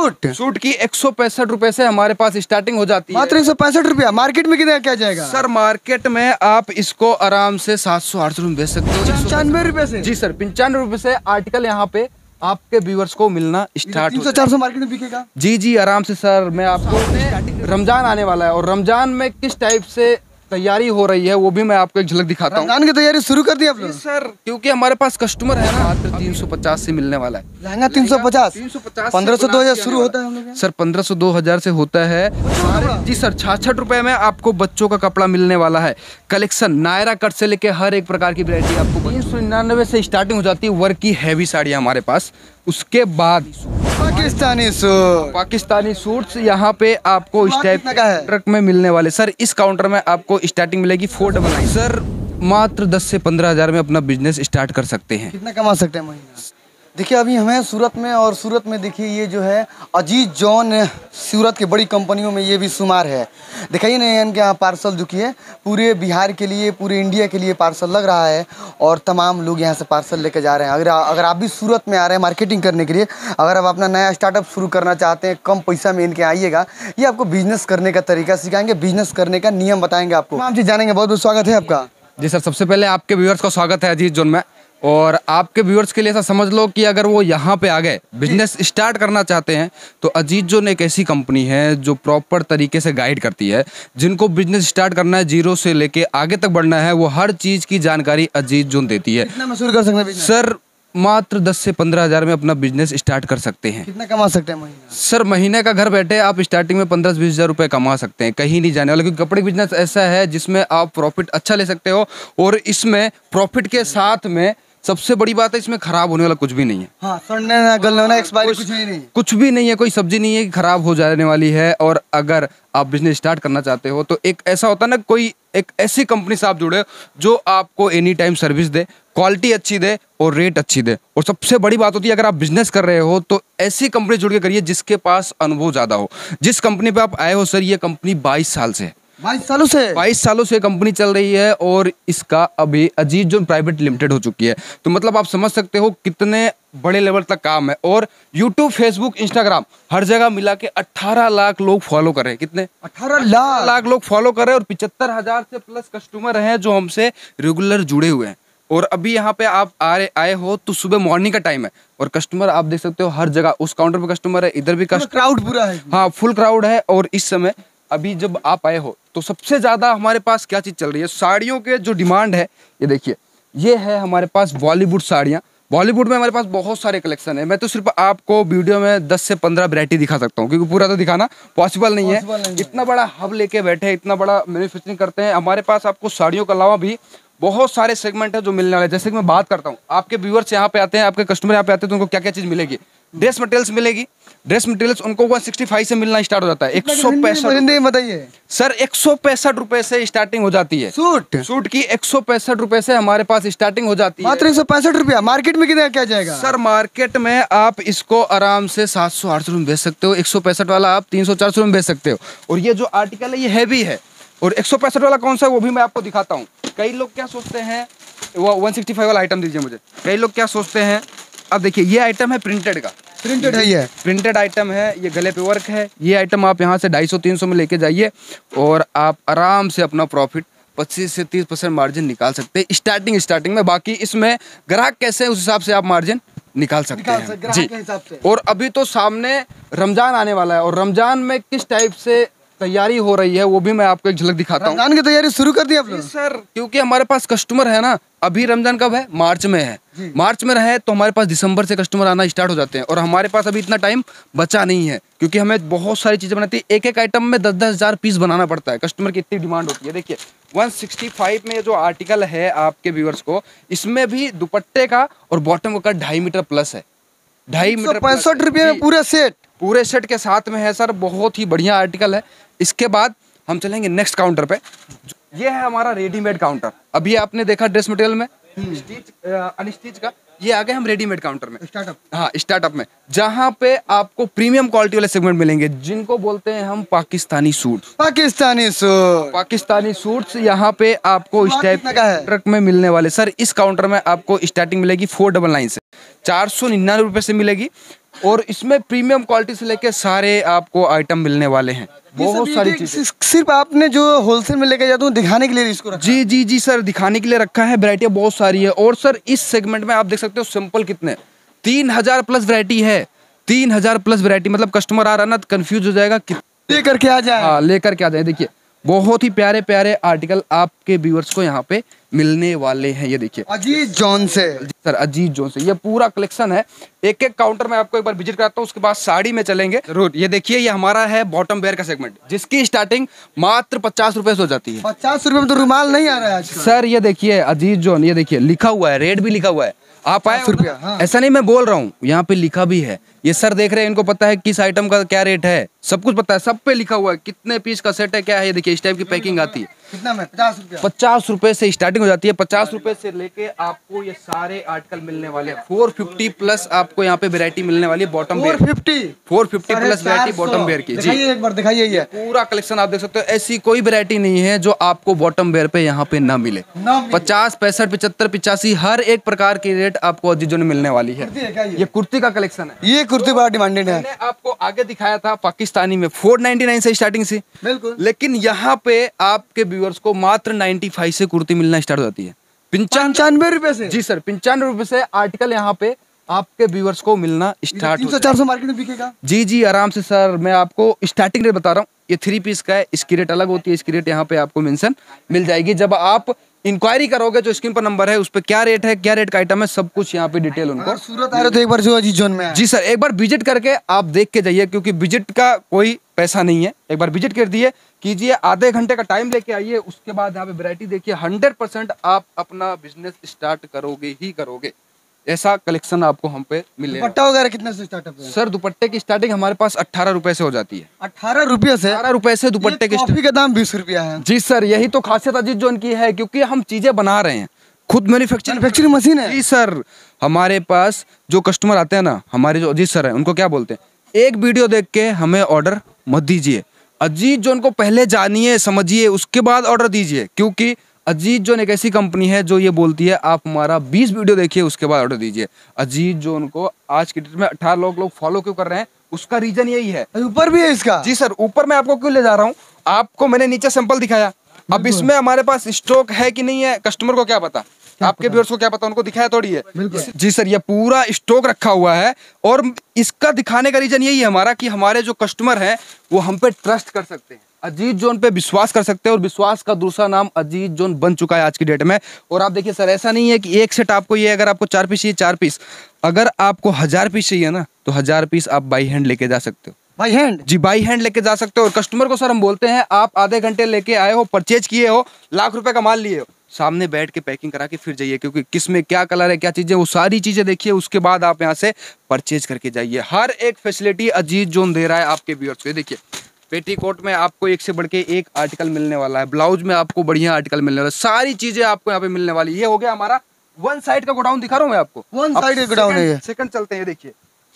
Suit की 165 रुपए से हमारे पास स्टार्टिंग हो जाती है। मात्र 165 रुपया। मार्केट में कितना क्या जाएगा सर? मार्केट में आप इसको आराम से 700-800 में बेच सकते हो। 95 रुपए से? जी सर, 95 रुपए से आर्टिकल यहाँ पे आपके व्यूअर्स को मिलना स्टार्ट। 300-400 मार्केट में बिकेगा? जी जी आराम से सर। मैं आपको रमजान आने वाला है और रमजान में किस टाइप से तैयारी हो रही है वो भी मैं आपको एक झलक दिखाता हूँ। रमजान की तैयारी शुरू कर दी आप लोग? सर क्योंकि हमारे पास कस्टमर है ना, मात्र 350 से मिलने वाला है लहंगा। 350? 1500-2000 शुरू होता है हम लोग सर। 1500-2000 से होता है जी सर। 66 रुपए में आपको बच्चों का कपड़ा मिलने वाला है। कलेक्शन नायरा कट से लेके हर एक प्रकार की वैरायटी आपको 399 से स्टार्टिंग हो जाती है। वर्क की हैवी साड़ियाँ हमारे पास। उसके बाद पाकिस्तानी सूट्स यहाँ पे आपको इस टाइप ट्रक में मिलने वाले। सर इस काउंटर में आपको स्टार्टिंग मिलेगी 499। सर मात्र 10 से 15 हजार में अपना बिजनेस स्टार्ट कर सकते हैं। कितना कमा सकते हैं महीना? देखिए अभी हमें सूरत में, और सूरत में देखिए ये जो है अजीज जॉन, सूरत की बड़ी कंपनियों में ये भी शुमार है। दिखाइए ना इनके यहाँ पार्सल जो कि है पूरे बिहार के लिए, पूरे इंडिया के लिए पार्सल लग रहा है और तमाम लोग यहाँ से पार्सल लेकर जा रहे हैं। अगर आप भी सूरत में आ रहे हैं मार्केटिंग करने के लिए, अगर आप अपना नया स्टार्टअप शुरू करना चाहते हैं, कम पैसा में इनके आइएगा। ये आपको बिजनेस करने का तरीका सिखाएंगे, बिजनेस करने का नियम बताएंगे आपको। हम चीज़ जानेंगे। बहुत बहुत स्वागत है आपका। जी सर, सबसे पहले आपके व्यूअर्स का स्वागत है अजीज जोन में। और आपके व्यूअर्स के लिए ऐसा समझ लो कि अगर वो यहाँ पे आ गए, बिजनेस स्टार्ट करना चाहते हैं, तो अजीज जोन एक ऐसी कंपनी है जो प्रॉपर तरीके से गाइड करती है। जिनको बिजनेस स्टार्ट करना है, जीरो से लेके आगे तक बढ़ना है, वो हर चीज़ की जानकारी अजीज जोन देती है। कितना मशहूर कर सकते हैं सर? मात्र 10 से 15 हजार में अपना बिजनेस स्टार्ट कर सकते हैं। कितना कमा सकते हैं महीना? सर महीने का घर बैठे आप स्टार्टिंग में 15-20 हजार रुपए कमा सकते हैं, कहीं नहीं जाने वाला। क्योंकि कपड़े बिजनेस ऐसा है जिसमें आप प्रॉफिट अच्छा ले सकते हो, और इसमें प्रॉफिट के साथ में सबसे बड़ी बात है इसमें खराब होने वाला कुछ भी नहीं है। हाँ, सड़ने ना गलने ना एक्सपायरी कुछ नहीं। कुछ भी नहीं है, कोई सब्जी नहीं है कि खराब हो जाने वाली है। और अगर आप बिजनेस स्टार्ट करना चाहते हो तो एक ऐसा होता है ना, कोई एक ऐसी कंपनी से आप जुड़े जो आपको एनी टाइम सर्विस दे, क्वालिटी अच्छी दे और रेट अच्छी दे। और सबसे बड़ी बात होती है अगर आप बिजनेस कर रहे हो तो ऐसी कंपनी जुड़ के करिए जिसके पास अनुभव ज़्यादा हो। जिस कंपनी पे आप आए हो सर, ये कंपनी 22 साल से है। 22 सालों से कंपनी चल रही है और इसका अभी अजीज जोन प्राइवेट लिमिटेड हो चुकी है। तो मतलब आप समझ सकते हो कितने बड़े लेवल तक काम है। और यूट्यूब, फेसबुक, इंस्टाग्राम हर जगह मिला के 18 लाख लोग फॉलो कर रहे हैं। कितने? 18 लाख लोग फॉलो कर रहे हैं। और 75,000 से प्लस कस्टमर हैं जो हमसे रेगुलर जुड़े हुए हैं। और अभी यहाँ पे आप आए हो तो सुबह मॉर्निंग का टाइम है और कस्टमर आप देख सकते हो हर जगह। उस काउंटर पे कस्टमर है, इधर भी क्राउड पूरा है। हाँ, फुल क्राउड है। और इस समय अभी जब आप आए हो तो सबसे ज्यादा हमारे पास क्या चीज चल रही है? साड़ियों के जो डिमांड है, ये देखिए, ये है हमारे पास बॉलीवुड साड़ियाँ। बॉलीवुड में हमारे पास बहुत सारे कलेक्शन है। मैं तो सिर्फ आपको वीडियो में 10 से 15 वैरायटी दिखा सकता हूँ, क्योंकि पूरा तो दिखाना पॉसिबल नहीं है। इतना बड़ा हब लेके बैठे हैं, इतना बड़ा मैन्युफैक्चरिंग करते हैं। हमारे पास आपको साड़ियों के अलावा भी बहुत सारे सेगमेंट है जो मिलने वाले हैं। जैसे कि मैं बात करता हूँ, आपके व्यूअर्स यहाँ पे आते हैं, आपके कस्टमर यहाँ पे आते हैं, तो उनको क्या क्या चीज़ मिलेगी? ड्रेस मटेरियल्स मिलेगी। ड्रेस मटेरियल्स उनको 165 से मिलना स्टार्ट हो जाता है। 165 बताइए सर। 165 रुपए से स्टार्टिंग हो जाती है। सूट की 165 रुपए से हमारे पास स्टार्टिंग हो जाती है। मात्र 165 रुपया। मार्केट में कितना क्या जाएगा? सर मार्केट में आप इसको आराम से 700-800 में बेच सकते हो। 165 वाला आप 300-400 में बेच सकते हो। और ये जो आर्टिकल है ये हैवी है। और 165 वाला कौन सा है वो भी मैं आपको दिखाता हूँ। कई लोग क्या सोचते हैं, वो 165 वाला आइटम दीजिए मुझे। कई लोग क्या सोचते हैं, अब देखिए ये आइटम है प्रिंटेड का। प्रिंटेड है, ये प्रिंटेड आइटम है, ये गले पे वर्क है। ये आइटम आप यहाँ से 250-300 में लेके जाइए और आप आराम से अपना प्रॉफिट 25 से 30% मार्जिन निकाल सकते हैं स्टार्टिंग में। बाकी इसमें ग्राहक कैसे है उस हिसाब से आप मार्जिन निकाल सकते हैं जी। और अभी तो सामने रमजान आने वाला है और रमजान में किस टाइप से तैयारी हो रही है वो भी मैं आपको एक झलक दिखाता हूँ। रमजान की तैयारी शुरू कर दी आप लोग? सर क्योंकि हमारे पास कस्टमर है ना। अभी रमजान कब है? मार्च में है। मार्च में रहे तो हमारे पास दिसंबर से कस्टमर आना स्टार्ट हो जाते हैं। और हमारे पास अभी इतना टाइम बचा नहीं है, क्योंकि हमें बहुत सारी चीजें बनाती है। एक एक आइटम में 10-10 हजार पीस बनाना पड़ता है। कस्टमर की इतनी डिमांड होती है। देखिए 165 में जो आर्टिकल है आपके व्यूअर्स को, इसमें भी दुपट्टे का और बॉटम का 2.5 मीटर प्लस है। 2.5 मीटर 65 रुपये में पूरे सेट के साथ में है सर। बहुत ही बढ़िया आर्टिकल है। इसके बाद हम चलेंगे नेक्स्ट काउंटर पे। ये है हमारा रेडीमेड काउंटर। अभी आपने देखा ड्रेस मटेरियल में अनस्टिच का, ये आ गए हम रेडीमेड काउंटर में, स्टार्टअप में, जहाँ पे आपको प्रीमियम क्वालिटी वाले सेगमेंट मिलेंगे जिनको बोलते हैं हम पाकिस्तानी सूट्स यहाँ पे आपको इस टाइप ट्रक में मिलने वाले। सर इस काउंटर में आपको स्टार्टिंग मिलेगी 499 से, 499 रुपए से मिलेगी। और इसमें प्रीमियम क्वालिटी से लेके सारे आपको आइटम मिलने वाले हैं, बहुत सारी चीजें। सिर्फ आपने जो होलसेल में लेके जाते हो दिखाने के लिए इसको रखा जी जी जी सर, दिखाने के लिए रखा है। वैरायटियाँ बहुत सारी है। और सर इस सेगमेंट में आप देख सकते हो सिंपल कितने 3000 प्लस वैरायटी है। 3000 प्लस वैरायटी, मतलब कस्टमर आ रहा ना तो कंफ्यूज हो जाएगा लेकर के आ जाए। हाँ, लेकर के आ जाए। देखिए बहुत ही प्यारे प्यारे आर्टिकल आपके व्यूअर्स को यहाँ पे मिलने वाले हैं। ये देखिए अजीज जॉन से। सर अजीज जॉन से ये पूरा कलेक्शन है। एक एक काउंटर में आपको एक बार विजिट कराता हूँ, उसके बाद साड़ी में चलेंगे जरूर। ये देखिए ये हमारा है बॉटम वेयर का सेगमेंट, जिसकी स्टार्टिंग मात्र 50 रुपए से हो जाती है। 50 रुपए में तो रुमाल नहीं आ रहा है आजकल। सर ये देखिए अजीज जॉन, ये देखिए लिखा हुआ है, रेट भी लिखा हुआ है। आप आए 50 रुपया, हाँ। ऐसा नहीं मैं बोल रहा हूँ, यहाँ पे लिखा भी है। ये सर देख रहे हैं, इनको पता है किस आइटम का क्या रेट है, सब कुछ पता है, सब पे लिखा हुआ है कितने पीस का सेट है, क्या है। ये देखिए इस टाइप की पैकिंग आती है। कितना में? 50 रुपया। 50 रुपए से स्टार्टिंग हो जाती है। 50 रुपए से लेके आपको ये सारे आर्टिकल मिलने वाले हैं। 450 प्लस आपको यहाँ पे वैरायटी मिलने वाली है bottom wear. 450 plus variety bottom wear की। जी एक बार दिखाइए। ये पूरा कलेक्शन आप देख सकते हो। ऐसी कोई वैरायटी नहीं है जो आपको बॉटम वेयर पे यहाँ पे ना मिले। 50, 65, 75, 85 हर एक प्रकार की रेट आपको अजीजों में मिलने वाली है। ये कुर्ती का कलेक्शन है। ये कुर्ती बड़ा डिमांडेड है। मैंने आपको आगे दिखाया था पाकिस्तानी में 499 से स्टार्टिंग से, बिल्कुल। लेकिन यहाँ पे आपके व्यूअर्स को मात्र 95 से कुर्ती मिलना स्टार्ट हो जाती है। 95 रुपए से। जी सर, 95 रुपए से आर्टिकल यहाँ पे आपके व्यूअर्स को मिलना स्टार्ट 300-400 मार्केट में बिकेगा। जी जी आराम से सर। मैं आपको स्टार्टिंग रेट बता रहा हूँ। ये 3 पीस का है, इसकी रेट अलग होती है, इसकी रेट यहाँ पे आपको मेंशन मिल जाएगी। जब आप इंक्वायरी करोगे जो स्क्रीन पर नंबर है उस पर क्या रेट है, क्या रेट का आइटम है, सब कुछ यहाँ पे डिटेल उनको। सूरत आ रहे तो एक बार जो अजीज जोन में जी सर, एक बार विजिट करके आप देख के जाइए, क्योंकि विजिट का कोई पैसा नहीं है। एक बार विजिट कर दिए कीजिए, आधे घंटे का टाइम लेके आइए, उसके बाद यहाँ पे वैरायटी देखिए। 100% आप अपना बिजनेस स्टार्ट करोगे ही करोगे। ऐसा कलेक्शन आपको हम पे मिलेगा। दुपट्टा वगैरह कितने से स्टार्टअप है? सर दुपट्टे की स्टार्टिंग हमारे पास 18 रुपए से हो जाती है। 18 रुपये से? 18 रुपए से दुपट्टे की कॉफी का दाम 20 रुपया है। जी सर, यही तो खासियत अजीज जोन की है, क्योंकि हम चीजें बना रहे हैं, खुद मैन्युफैक्चरिंग मशीन है। जी सर, हमारे पास जो कस्टमर आते हैं ना, हमारे जो अजीज सर हैं, उनको क्या बोलते हैं, एक वीडियो देख के हमें ऑर्डर मत दीजिए। अजीज जोन को पहले जानिए समझिए, उसके बाद ऑर्डर दीजिए। क्योंकि अजीज जोन एक ऐसी कंपनी है जो ये बोलती है आप हमारा 20 वीडियो देखिए उसके बाद ऑर्डर दीजिए। अजीज जोन को आज की डेट में 18 लोग फॉलो क्यों कर रहे हैं, उसका रीजन यही है। ऊपर भी है इसका? जी सर, ऊपर मैं आपको क्यों ले जा रहा हूँ, आपको मैंने नीचे सैंपल दिखाया। अब इसमें हमारे पास स्टॉक है कि नहीं है, कस्टमर को क्या पता, आपके व्यूअर्स को क्या पता, उनको दिखाया थोड़ी है। जी सर, ये पूरा स्टॉक रखा हुआ है, और इसका दिखाने का रीजन यही है हमारा कि हमारे जो कस्टमर हैं वो हम पे ट्रस्ट कर सकते हैं, अजीज जोन पे विश्वास कर सकते हैं। और विश्वास का दूसरा नाम अजीज जोन बन चुका है आज की डेट में। और आप देखिए सर, ऐसा नहीं है कि एक सेट आपको ये, अगर आपको 4 पीस चाहिए 4 पीस, अगर आपको 1000 पीस चाहिए ना तो 1000 पीस आप बाई हैंड लेके जा सकते हो। By hand? जी बाई हैंड लेके जा सकते हो। और कस्टमर को सर हम बोलते हैं, आप आधे घंटे लेके आए हो, परचेज किए हो, लाख रुपए का माल लिए हो, सामने बैठ के पैकिंग करा के फिर जाइए, क्योंकि किस में क्या कलर है, क्या चीजें, वो सारी चीजें देखिए, उसके बाद आप यहाँ से परचेज करके जाइए। हर एक फैसिलिटी अजीज जोन दे रहा है आपके व्यूअर्स को। देखिए पेटीकोट में आपको एक से बढ़ के एक आर्टिकल मिलने वाला है, ब्लाउज में आपको बढ़िया आर्टिकल मिलने वाला है, सारी चीजें आपको यहाँ पे मिलने वाली है। ये हो गया हमारा वन साइड का गोडाउन, दिखा रहा हूँ मैं आपको। वन साइड गोडाउन है ये। सेकंड चलते हैं, देखिए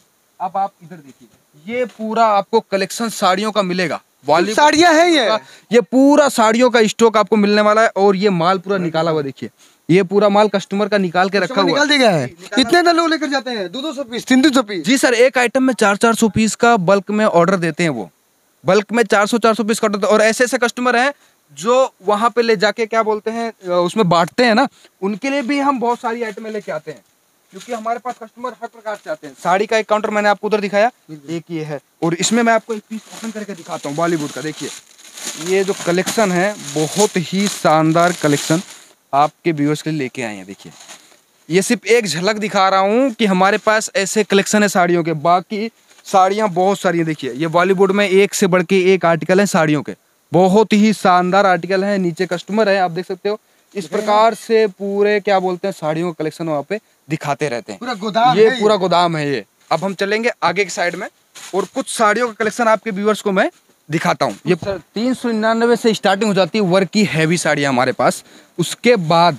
अब आप इधर देखिए, ये पूरा आपको कलेक्शन साड़ियों का मिलेगा। साड़ियाँ हैं ये पूरा साड़ियों का स्टॉक आपको मिलने वाला है। और ये माल पूरा निकाला हुआ देखिए, ये पूरा माल कस्टमर का निकाल के रखा हुआ निकाल दिया है। कितने लोग लेकर जाते हैं? 200 पीस, 300 पीस? जी सर, एक आइटम में 400 पीस का बल्क में ऑर्डर देते हैं, वो बल्क में 400 पीस का ऑर्डर। और ऐसे ऐसे कस्टमर हैं जो वहां पे ले जाके क्या बोलते हैं, उसमें बांटते हैं ना, उनके लिए भी हम बहुत सारी आइटमें लेके आते हैं, क्योंकि हमारे पास कस्टमर हर प्रकार से आते हैं। साड़ी का एक काउंटर मैंने आपको उधर दिखाया, एक ये है, और इसमें मैं आपको एक पीस ओपन करके दिखाता हूँ बॉलीवुड का। देखिए ये जो कलेक्शन है, बहुत ही शानदार कलेक्शन आपके व्यूअर्स के लिए लेके आए हैं। देखिए ये सिर्फ एक झलक दिखा रहा हूँ कि हमारे पास ऐसे कलेक्शन है साड़ियों के, बाकी साड़ियाँ बहुत सारी हैं। देखिए ये बॉलीवुड में एक से बढ़ के एक आर्टिकल है साड़ियों के, बहुत ही शानदार आर्टिकल है। नीचे कस्टमर है, आप देख सकते हो। इस प्रकार से पूरे क्या बोलते हैं साड़ियों का कलेक्शन वहाँ पे दिखाते रहते हैं। पूरा गोदाम ये पूरा गोदाम है ये। अब हम चलेंगे आगे की साइड में, और कुछ साड़ियों का कलेक्शन आपके व्यूअर्स को मैं दिखाता हूँ। ये 399 से स्टार्टिंग हो जाती है वर्क की हैवी साड़ियाँ हमारे पास। उसके बाद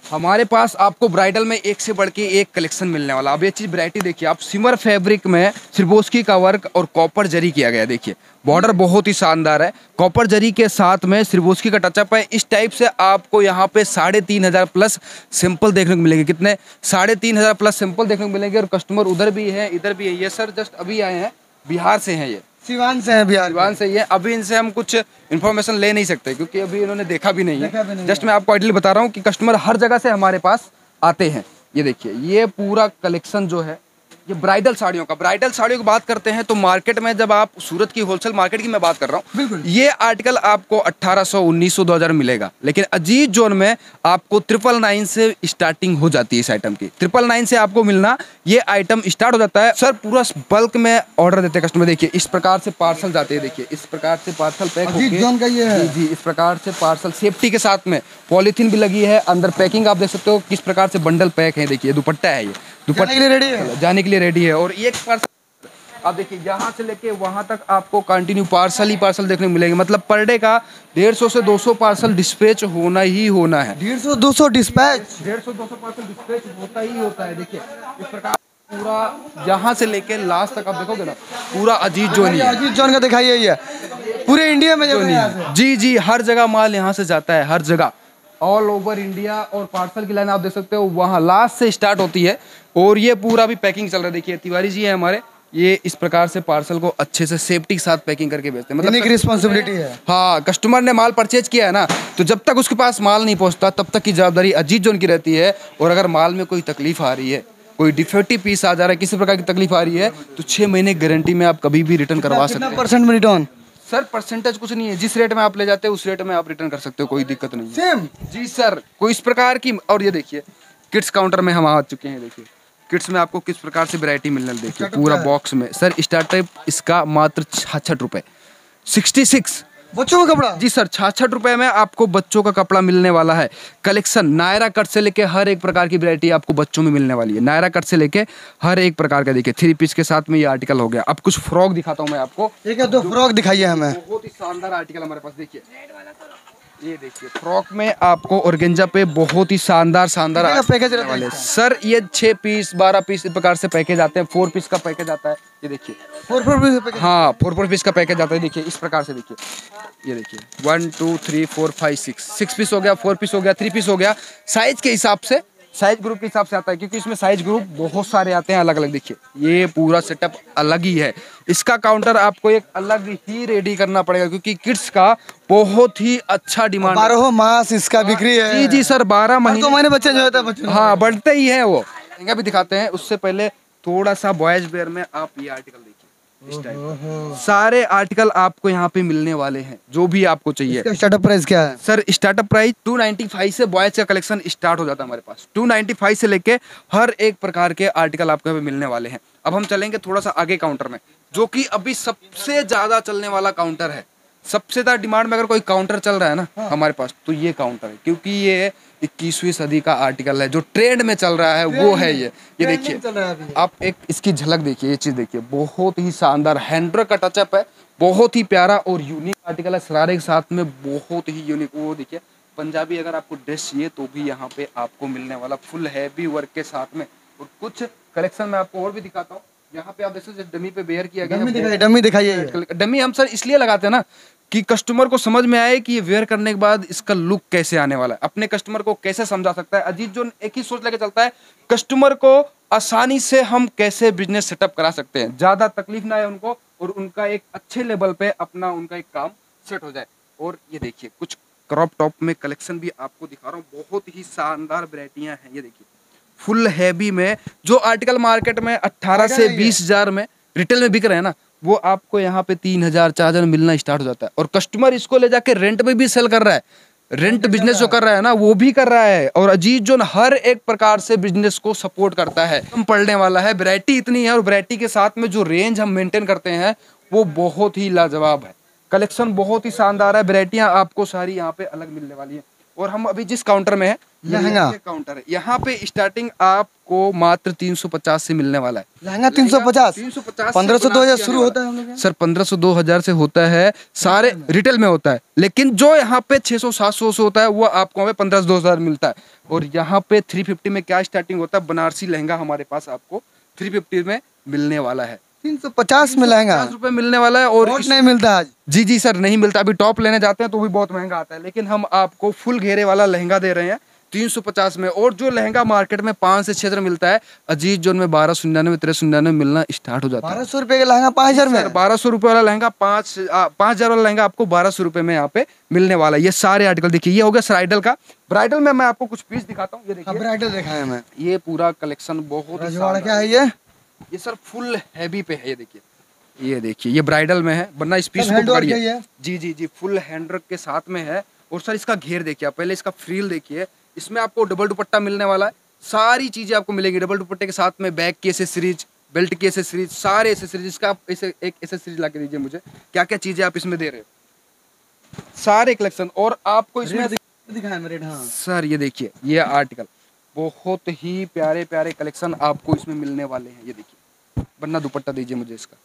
हमारे पास आपको ब्राइडल में एक से बढ़ के एक कलेक्शन मिलने वाला। अब ये चीज़ वैरायटी देखिए आप, सिमर फैब्रिक में सिरबोस्की का वर्क और कॉपर जरी किया गया है। देखिए बॉर्डर बहुत ही शानदार है, कॉपर जरी के साथ में सिरबोस्की का टचअप है। इस टाइप से आपको यहाँ पे 3,500 प्लस सिंपल देखने को मिलेंगे। कितने? 3,500 प्लस सिंपल देखने को मिलेंगे। और कस्टमर उधर भी है, इधर भी है। ये सर जस्ट अभी आए हैं, बिहार से हैं, ये सिवान से है बिहार, सिवान से ही है। अभी इनसे हम कुछ इन्फॉर्मेशन ले नहीं सकते क्योंकि अभी इन्होंने देखा भी नहीं है। जस्ट मैं आपको आइडियल बता रहा हूँ कि कस्टमर हर जगह से हमारे पास आते हैं। ये देखिए ये पूरा कलेक्शन जो है ये ब्राइडल साड़ियों का। ब्राइडल साड़ियों की बात करते हैं तो मार्केट में जब आप सूरत की होलसेल मार्केट की मैं बात कर रहा हूँ, बिल्कुल ये आर्टिकल आपको 1800, 1900, 2000 मिलेगा। लेकिन अजीत जोन में आपको 999 से स्टार्टिंग हो जाती है इस आइटम की। 999 से आपको मिलना ये आइटम स्टार्ट हो जाता है। सर पूरा बल्क में ऑर्डर देते हैं कस्टमर। देखिए इस प्रकार से पार्सल जाते हैं। देखिए इस प्रकार से पार्सल पैक अजीत होके, जोन का ये है। जी इस प्रकार से पार्सल सेफ्टी के साथ में, पॉलीथीन भी लगी है अंदर। पैकिंग आप देख सकते हो किस प्रकार से बंडल पैक है। देखिए दुपट्टा है, ये जाने के लिए रेडी है। जाने के लिए रेडी है। और एक पार्सल आप देखिए यहाँ से लेके वहाँ तक आपको कंटिन्यू पार्सल ही पार्सल देखने को मिलेंगे। मतलब पर डे का 150 से 200 पार्सल डिस्पैच होना ही होना है। 150-200 डिस्पैच, 150-200 पार्सल डिस्पैच होता ही होता है। देखिए इस प्रकार पूरा यहाँ से लेके लास्ट तक आप देखोगे ना, पूरा अजीत जोन ही है। अजीत जोन का दिखाइए, ये पूरे इंडिया में जी जी हर जगह माल यहाँ से जाता है, हर जगह ऑल ओवर इंडिया। और पार्सल की लाइन आप देख सकते हो वहाँ लास्ट से स्टार्ट होती है। और ये पूरा भी पैकिंग चल रहा है। देखिए तिवारी जी है हमारे, ये इस प्रकार से पार्सल को अच्छे से सेफ्टी के साथ पैकिंग करके भेजते हैं। मतलब रिस्पॉन्सिबिलिटी है। हाँ, कस्टमर ने माल परचेज किया है ना, तो जब तक उसके पास माल नहीं पहुंचता तब तक की जवाबदारी अजीत जोन की रहती है। और अगर माल में कोई तकलीफ आ रही है, कोई डिफेक्टिव पीस आ जा रहा है, किसी प्रकार की तकलीफ आ रही है, तो 6 महीने गारंटी में आप कभी भी रिटर्न करवा सकते हैं। % में रिटर्न? सर परसेंटेज कुछ नहीं है, जिस रेट में आप ले जाते हो उस रेट में आप रिटर्न कर सकते हो, कोई दिक्कत नहीं है। सेम जी सर, कोई इस प्रकार की। और ये देखिए किड्स काउंटर में हम आ चुके हैं। देखिए किड्स में आपको किस प्रकार से वैरायटी मिलने, देखिए पूरा बॉक्स में। सर स्टार्टअप इसका मात्र 66 रुपये, 66। बच्चों का कपड़ा? जी सर 66 रुपये में आपको बच्चों का कपड़ा मिलने वाला है। कलेक्शन नायरा कट से लेके हर एक प्रकार की वैरायटी आपको बच्चों में मिलने वाली है। नायरा कट से लेके हर एक प्रकार का। देखिए 3 पीस के साथ में ये आर्टिकल हो गया। अब कुछ फ्रॉक दिखाता हूँ मैं आपको। एक या दो फ्रॉक दिखाइए हमें। बहुत ही शानदार आर्टिकल हमारे पास। देखिए ये देखिए फ्रॉक में आपको ऑर्गेंजा पे बहुत ही शानदार पैकेज वाले। सर ये 6 पीस 12 पीस इस प्रकार से पैकेज आते हैं। 4 पीस का पैकेज आता है। ये देखिए 4 पीस? हाँ 4 पीस का पैकेज आता है। देखिए इस प्रकार से। देखिए ये देखिए 1 2 3 4 5 6 पीस हो गया, 4 पीस हो गया, 3 पीस हो गया। साइज के हिसाब से, साइज ग्रुप के हिसाब से आता है, क्योंकि इसमें साइज ग्रुप बहुत सारे आते हैं अलग अलग। देखिए ये पूरा सेटअप अलग ही है। इसका काउंटर आपको एक अलग ही रेडी करना पड़ेगा, क्योंकि किड्स का बहुत ही अच्छा डिमांड। 12 मास इसका बिक्री है। जी जी सर 12 महीने। तो मैंने बच्चे जो होता है बच्चे, हाँ बढ़ते ही है वो। लहंगा भी दिखाते हैं, उससे पहले थोड़ा सा बॉयज वेयर में आप ये आर्टिकल देखिए। इस टाइप का सारे आर्टिकल आपको यहाँ पे मिलने वाले हैं, जो भी आपको चाहिए। इसका स्टार्टअप प्राइस क्या है? सर स्टार्टअप प्राइस 295 से बॉयज का कलेक्शन स्टार्ट हो जाता है हमारे पास। 295 से लेके हर एक प्रकार के आर्टिकल आपको यहाँ पे मिलने वाले हैं। अब हम चलेंगे थोड़ा सा आगे काउंटर में, जो कि अभी सबसे ज्यादा चलने वाला काउंटर है। सबसे ज्यादा डिमांड में अगर कोई काउंटर चल रहा है ना हमारे पास, तो ये काउंटर है, क्योंकि ये 21वीं सदी का आर्टिकल है। जो ट्रेंड में चल रहा है वो है ये देखिए आप एक इसकी झलक देखिए। ये चीज देखिए बहुत ही शानदार हैंडवर्क का टचअप है, बहुत ही प्यारा और यूनिक आर्टिकल है। शरारे के साथ में बहुत ही यूनिक। वो देखिए पंजाबी अगर आपको ड्रेस चाहिए तो भी यहाँ पे आपको मिलने वाला, फुल हैवी वर्क के साथ में। और कुछ कलेक्शन में आपको और भी दिखाता हूँ। यहाँ पे आप देख सकते हैं डमी पे बेयर किया गया है। डमी दिखाइए। डमी हम सर इसलिए लगाते हैं ना कि कस्टमर को समझ में आए कि ये वेयर करने के बाद इसका लुक कैसे आने वाला है, अपने कस्टमर को कैसे समझा सकता है। अजीत जो एक ही सोच लेके चलता है, कस्टमर को आसानी से हम कैसे बिजनेस सेटअप करा सकते हैं, ज्यादा तकलीफ ना है उनको, और उनका एक अच्छे लेवल पे अपना उनका एक काम सेट हो जाए। और ये देखिए कुछ क्रॉप टॉप में कलेक्शन भी आपको दिखा रहा हूँ, बहुत ही शानदार वैरायटियां हैं। ये देखिए फुल हैवी में जो आर्टिकल मार्केट में 18 से 20 हजार में रिटेल में बिक रहे हैं ना, वो आपको यहाँ पे 3,000 4,000 मिलना स्टार्ट हो जाता है। और कस्टमर इसको ले जाके रेंट में भी सेल कर रहा है। रेंट बिजनेस जो कर रहा है ना वो भी कर रहा है। और अजीत जो हर एक प्रकार से बिजनेस को सपोर्ट करता है। कम पड़ने वाला है, वैरायटी इतनी है, और वैरायटी के साथ में जो रेंज हम मेंटेन करते हैं वो बहुत ही लाजवाब है। कलेक्शन बहुत ही शानदार है, वैरायटियां आपको सारी यहाँ पे अलग मिलने वाली है। और हम अभी जिस काउंटर में है लहंगा काउंटर है, यहाँ पे स्टार्टिंग आपको मात्र 350 से मिलने वाला है। लहंगा 350 350 1500 2000 शुरू होता है हम लोग सर 1500 2000 से होता है, सारे रिटेल में होता है। लेकिन जो यहाँ पे 600 700 से होता है वो आपको हमें 1500 2000 मिलता है। और यहाँ पे 350 में क्या स्टार्टिंग होता है, बनारसी लहंगा हमारे पास आपको 350 में मिलने वाला है। 350 में लहंगा 50 रुपए मिलने वाला है। और नहीं मिलता आज। जी जी सर नहीं मिलता, अभी टॉप लेने जाते हैं तो भी बहुत महंगा आता है, लेकिन हम आपको फुल घेरे वाला लहंगा दे रहे हैं 350 में। और जो लहंगा मार्केट में 5 से 6 मिलता है, अजीज जोन में 1299 1399 मिलना स्टार्ट हो जाता है। 1200 रुपए का लहंगा 5000 में। 1200 रुपए वाला लहंगा 5000 वाला लहंगा आपको 1200 रुपए में यहाँ पे मिलने वाला है। ये सारे आर्टिकल देखिए, ये हो गया ब्राइडल का। ब्राइडल में मैं आपको कुछ पीस दिखाता हूँ, ये देखिए ब्राइडल देखा है मैं। ये पूरा कलेक्शन बहुत ही रजवाड़ा क्या है ये सर फुल हैवी पे है। ये देखिए ये ब्राइडल में है, वरना इस पीस को पकड़िए। जी जी जी फुल हैंडवर्क के साथ में है। और सर इसका घेर देखिए, पहले इसका फ्रील देखिए, इसमें आपको डबल दुपट्टा मिलने वाला है। सारी चीजें आपको मिलेंगी डबल दुपट्टे के साथ में, बैग की एसेसरीज, बेल्ट की एसेसरीज, सारे एसेसरीज। इसका आप एक एसेसरीज ला के दीजिए मुझे, क्या क्या चीजें आप इसमें दे रहे हो, सारे कलेक्शन। और आपको इसमें दिखाया मेरे। हाँ सर ये देखिए ये आर्टिकल बहुत ही प्यारे प्यारे कलेक्शन आपको इसमें मिलने वाले हैं। ये देखिए बन्ना दुपट्टा दीजिए मुझे इसका।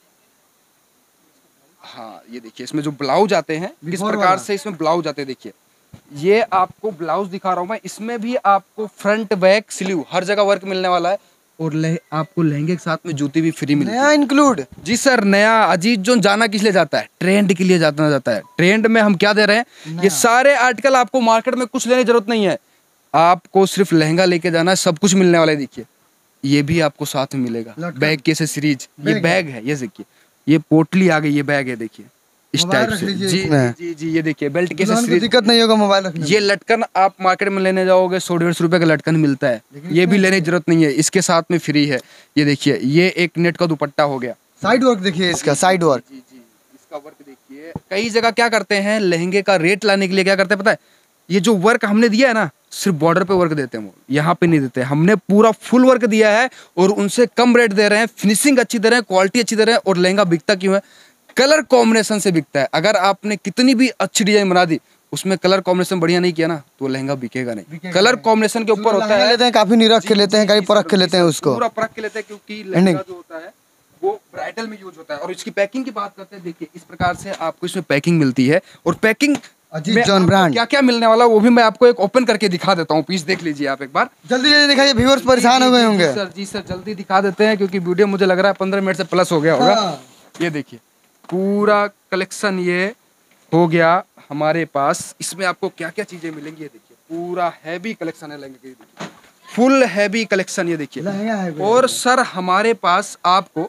हाँ ये देखिए इसमें जो ब्लाउज आते हैं किस प्रकार से इसमें ब्लाउज आते हैं, देखिए ये आपको ब्लाउज दिखा रहा हूँ मैं। इसमें भी आपको फ्रंट बैक स्लीव हर जगह वर्क मिलने वाला है। और आपको लहंगे के साथ में जूती भी फ्री मिलती है, नया इंक्लूड। जी सर नया। अजीज जोन जाना किस लिए जाता है, ट्रेंड के लिए जाता है। ट्रेंड में हम क्या दे रहे हैं, ये सारे आर्टिकल आपको मार्केट में कुछ लेने की जरूरत नहीं है, आपको सिर्फ लहंगा लेके जाना है, सब कुछ मिलने वाला है। देखिए ये भी आपको साथ में मिलेगा, बैग की एसेसरीज, ये बैग है, ये देखिए ये पोटली आ गई, ये बैग है देखिए इस टाइप से। जी जी जी ये देखिए बेल्ट के एसेसरीज, दिक्कत नहीं होगा मोबाइल रखने में। ये लटकन आप मार्केट में लेने जाओगे 100-150 रुपए का लटकन मिलता है, ये भी लेने की जरूरत नहीं है, इसके साथ में फ्री है। ये देखिए ये एक नेट का दुपट्टा हो गया। साइड वर्क देखिए इसका, साइड वर्क। जी जी इसका वर्क देखिए। कई जगह क्या करते हैं, लहंगे का रेट लाने के लिए क्या करते हैं पता है, ये जो वर्क हमने दिया है ना, सिर्फ बॉर्डर पे वर्क देते हैं, वो यहाँ पे नहीं देते। हमने पूरा फुल वर्क दिया है और उनसे कम रेट दे रहे हैं, फिनिशिंग अच्छी दे रहे हैं, क्वालिटी अच्छी दे रहे हैं। और लहंगा बिकता क्यों है, कलर कॉम्बिनेशन से बिकता है। अगर आपने कितनी भी अच्छी डिजाइन बना दी, उसमें कलर कॉम्बिनेशन बढ़िया नहीं किया ना, तो लहंगा बिकेगा नहीं। कलर कॉम्बिनेशन के ऊपर होता है, लेते हैं काफी निरख के लेते हैं, कई परख के लेते हैं उसको, पूरा परख के लेते हैं, क्योंकि लहंगा जो होता है वो ब्राइडल में यूज होता है। और इसकी पैकिंग की बात करते हैं, देखिए इस प्रकार से आपको इसमें पैकिंग मिलती है। और पैकिंग अजीज जॉन ब्रांड क्या क्या मिलने वाला वो भी मैं आपको एक ओपन करके दिखा देता हूँ, पीस देख लीजिए आप एक बार। जल्दी जल्दी दिखाइए, व्यूअर्स परेशान हो गए होंगे। जी सर जल्दी दिखा देते हैं, क्योंकि वीडियो मुझे लग रहा है 15 मिनट से प्लस हो गया होगा। ये देखिए पूरा कलेक्शन ये हो गया हमारे पास। इसमें आपको क्या क्या चीजें मिलेंगी, ये देखिए पूरा हैवी कलेक्शन है लहंगे की, देखिए फुल हैवी कलेक्शन, ये देखिए। और सर हमारे पास आपको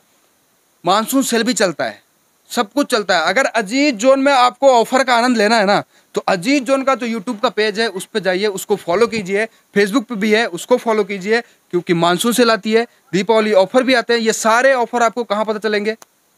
मानसून सेल भी चलता है, सब कुछ चलता है। अगर अजीज जोन में आपको ऑफर का आनंद लेना है ना, तो अजीज जोन का जो यूट्यूब का पेज है उस पर जाइए, उसको फॉलो कीजिए। फेसबुक पे भी है, उसको फॉलो कीजिए, क्योंकि मानसून सेल आती है, दीपावली ऑफर भी आते हैं। ये सारे ऑफर आपको कहाँ पता चलेंगे,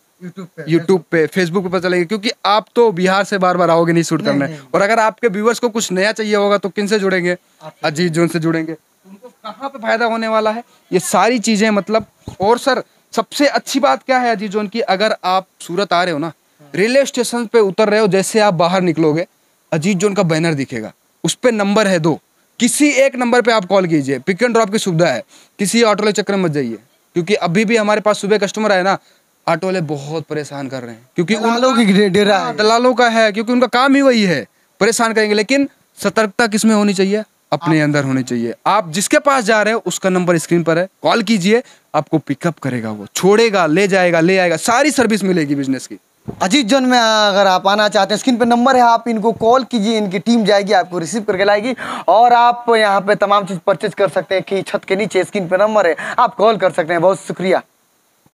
यूट्यूब पे, फेसबुक पे पता चलेगा। क्योंकि आप तो बिहार से बार बार आओगे नहीं शूट करने, और अगर आपके व्यूअर्स को कुछ नया चाहिए होगा तो किन से जुड़ेंगे, अजीज जोन से जुड़ेंगे। उनको कहाँ पे फायदा होने वाला है, ये सारी चीजें मतलब। और सर सबसे अच्छी बात क्या है अजीज जोन की, अगर आप सूरत आ रहे हो ना, रेलवे स्टेशन पे उतर रहे हो, जैसे आप बाहर निकलोगे अजीज जोन का बैनर दिखेगा, उस पे नंबर है 2, किसी एक नंबर पे आप कॉल कीजिए। पिक एंड ड्रॉप की सुविधा है, किसी ऑटो वाले चक्कर में मत जाइए, क्योंकि अभी भी हमारे पास सुबह कस्टमर आए ना, ऑटो वाले बहुत परेशान कर रहे हैं, क्योंकि दलालों का है, क्योंकि उनका काम ही वही है, परेशान करेंगे। लेकिन सतर्कता किसमें होनी चाहिए, अपने अंदर होनी चाहिए। आप जिसके पास जा रहे हो उसका नंबर स्क्रीन पर है, कॉल कीजिए, आपको पिकअप करेगा, वो छोड़ेगा, ले जाएगा, ले आएगा, सारी सर्विस मिलेगी बिजनेस की। अजीज जोन में अगर आप आना चाहते हैं, स्क्रीन पे नंबर है, आप इनको कॉल कीजिए, इनकी टीम जाएगी, आपको रिसीव करके लाएगी, और आप यहाँ पे तमाम चीज़ परचेज कर सकते हैं। कि छत के नीचे स्क्रीन पे नंबर है, आप कॉल कर सकते हैं। बहुत शुक्रिया।